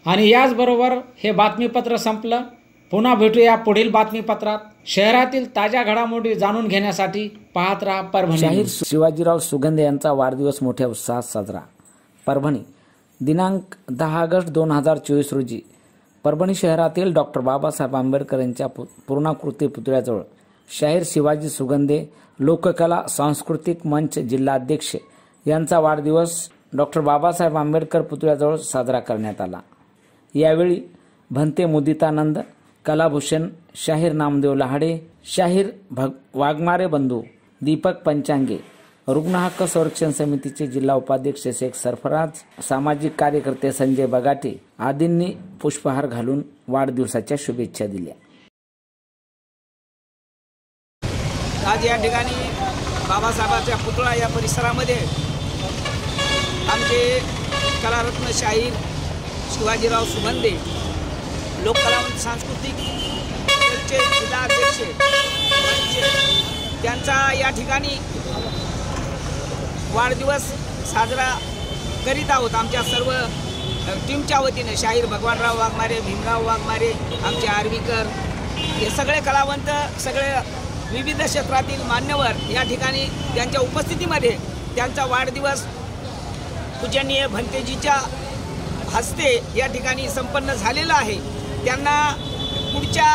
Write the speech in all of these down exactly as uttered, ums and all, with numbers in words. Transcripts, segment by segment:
आणि याचबरोबर हे बातमीपत्र संपलं। पुन्हा भेटूया पुढील बातमीपत्रात। शहरातील ताज्या घडामोडी जाणून घेण्यासाठी पाहत राहा परभणी। शाहीर शिवाजीराव सुगंधे यांचा वाढदिवस मोठ्या उत्साहात साजरा। परभणी दिनांक दहा ऑगस्ट दोन हजार चोवीस रोजी परभणी शहरातील डॉक्टर बाबासाहेब आंबेडकर यांच्या पूर्णाकृती पुतळ्याजवळ शाहीर शिवाजी सुगंधे लोककला सांस्कृतिक मंच जिल्हाध्यक्ष यांचा वाढदिवस डॉक्टर बाबासाहेब आंबेडकर पुतळ्याजवळ साजरा करण्यात आला। यावेळी भंते मुदितानंद, कलाभूषण, शाहीर नामदेव लहाडे, शाहीर भग वाघमारे बंधू, दीपक पंचांगे, रुग्ण हक्क संरक्षण समितीचे जिल्हा उपाध्यक्ष शेख सरफराज, सामाजिक कार्यकर्ते संजय बगाटे आदींनी पुष्पहार घालून वाढदिवसाच्या शुभेच्छा दिल्या। आज या ठिकाणी बाबासाहेबांच्या पुतळा या परिसरामध्ये आमचे कलारत्न शाहीर शिवाजीराव सुगंधे, लोककलावंत सांस्कृतिक मंचचे जिल्हाध्यक्ष त्यांचा या ठिकाणी वाढदिवस साजरा करीत आहोत। आमच्या सर्व टीमच्या वतीने शाहीर भगवानराव वाघमारे, भीमराव वाघमारे, आमचे आर्वीकर, हे सगळे कलावंत, सगळे विविध क्षेत्रातील मान्यवर या ठिकाणी त्यांच्या उपस्थितीमध्ये त्यांचा वाढदिवस पूजनीय भंतेजीच्या हस्ते या ठिकाणी संपन्न झालेला आहे। त्यांना पुढच्या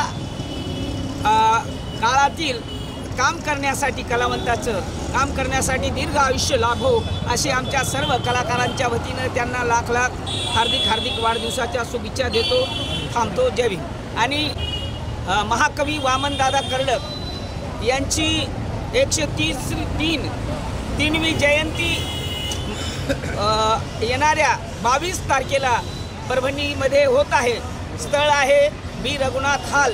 काळातील काम करण्यासाठी, कलावंताचं काम करण्यासाठी दीर्घ आयुष्य लाभो असे आमच्या सर्व कलाकारांच्या वतीनं त्यांना लाख लाख हार्दिक हार्दिक वाढदिवसाच्या शुभेच्छा देतो। थांबतो। जय भीम। आणि महाकवी वामनदादा कर्डक यांची एकशे तीस तीन तीनवी जयंती येणाऱ्या बावीस तारखेला परभणीमध्ये होत आहे। स्थळ आहे बी रघुनाथ हॉल।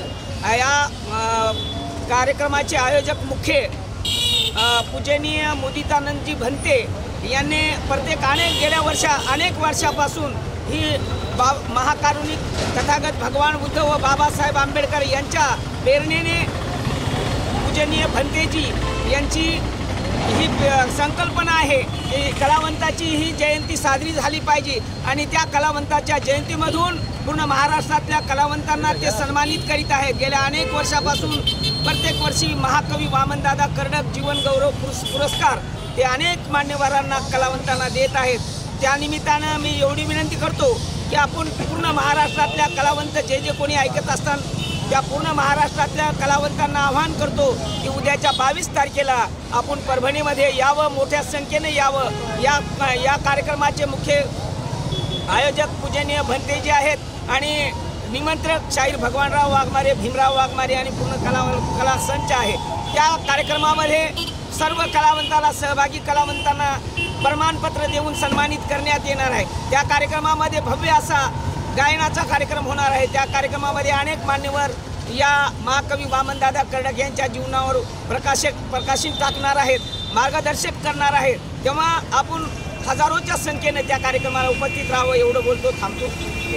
या कार्यक्रमाचे आयोजक मुख्य पूजनीय मुदितानंदजी भंते यांनी प्रत्येक अनेक गेल्या वर्षा अनेक वर्षापासून ही बा महाकारुणिक तथागत भगवान बुद्ध व बाबासाहेब आंबेडकर यांच्या प्रेरणेने पूजनीय भंतेजी यांची ही संकल्पना आहे की कलावंताची ही जयंती साजरी झाली पाहिजे आणि त्या कलावंताच्या जयंतीमधून पूर्ण महाराष्ट्रातल्या कलावंतांना ते सन्मानित करीत आहेत। गेल्या अनेक वर्षापासून प्रत्येक वर्षी महाकवी वामनदादा कर्डक जीवन गौरव पुरस्कार ते अनेक मान्यवरांना, कलावंतांना देत आहेत। त्यानिमित्तानं मी एवढी विनंती करतो की आपण पूर्ण महाराष्ट्रातल्या कलावंत जे जे कोणी ऐकत असतात त्या पूर्ण महाराष्ट्रातल्या कलावंतांना आवाहन करतो की उद्याच्या बावीस तारखेला आपण परभणीमध्ये यावं, मोठ्या संख्येने यावं। या या कार्यक्रमाचे मुख्य आयोजक पूजनीय भंतेजी आहेत आणि निमंत्रक शाहीर भगवानराव वाघमारे, भीमराव वाघमारे आणि पूर्ण कला कला संच आहे। त्या कार्यक्रमामध्ये सर्व कलावंताला, सहभागी कलावंतांना प्रमाणपत्र देऊन सन्मानित करण्यात येणार आहे। त्या कार्यक्रमामध्ये भव्य असा गायनाचा कार्यक्रम होणार आहे। त्या कार्यक्रमामध्ये अनेक मान्यवर या महाकवी वामनदादा कर्डक यांच्या जीवनावर प्रकाशक प्रकाशित टाकणार आहेत, मार्गदर्शक करणार आहेत। तेव्हा आपण हजारोच्या संख्येने त्या कार्यक्रमाला उपस्थित राहावं एवढं बोलतो। थांबतो।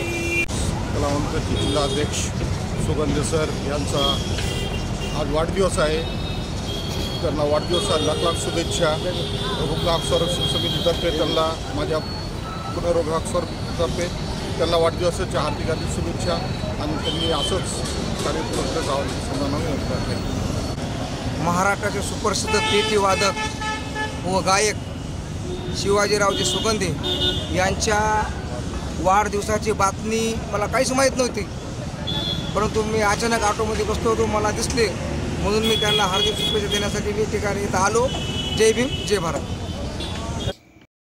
कलावंत जिल्हाध्यक्ष सुगंधे सर यांचा आज वाढदिवस आहे। त्यांना वाढदिवसाला लाख लाख शुभेच्छा। रुग्ण हक्क संरक्षण समितीतर्फे त्यांना माझ्या पुणे रुग्ण हक्क संरक्षणतर्फे त्यांना वाढदिवसाच्या हार्दिक हार्दिक शुभेच्छा आणि त्यांनी असंच कार्य करत जावं। महाराष्ट्राचे सुप्रसिद्ध पेटी वादक व गायक शिवाजीरावजी सुगंधे यांच्या वाढदिवसाची बातमी मला काहीच माहीत नव्हती, परंतु मी अचानक ऑटोमध्ये बसलो होतो, मला दिसले म्हणून मी त्यांना हार्दिक शुभेच्छा देण्यासाठी मी ठिकाणी इथं आलो। जय भीम, जय भारत।